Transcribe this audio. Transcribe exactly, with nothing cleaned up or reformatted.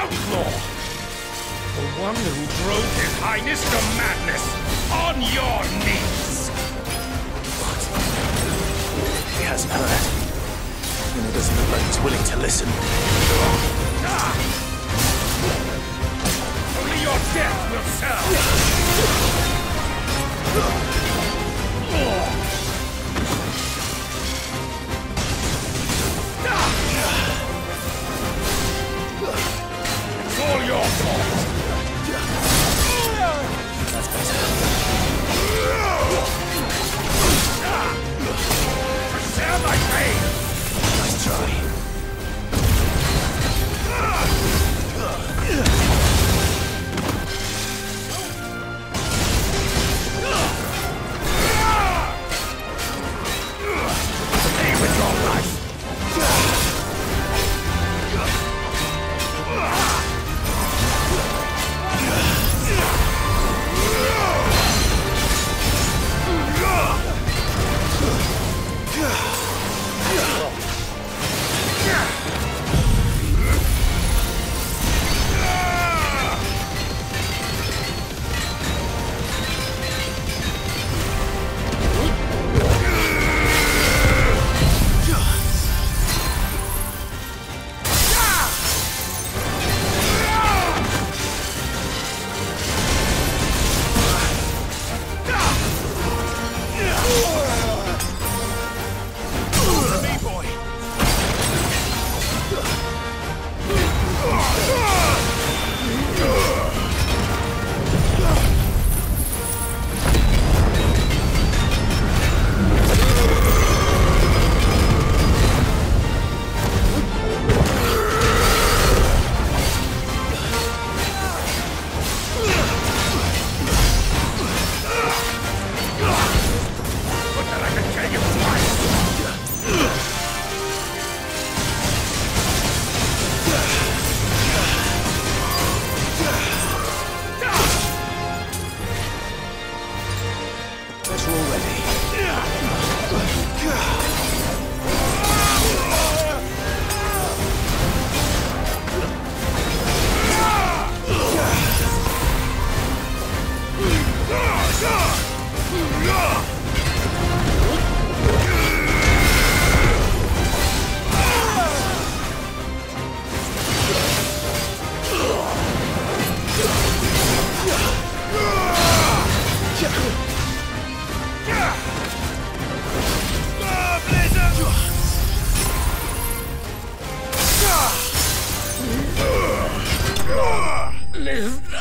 outlaw! The one who drove His Highness to madness on your knees! What? He hasn't heard. And it doesn't look like he's willing to listen. Ah! Only your death will serve! It's all your fault! That's better. Share my pain! Nice try. Stay with your life! Live!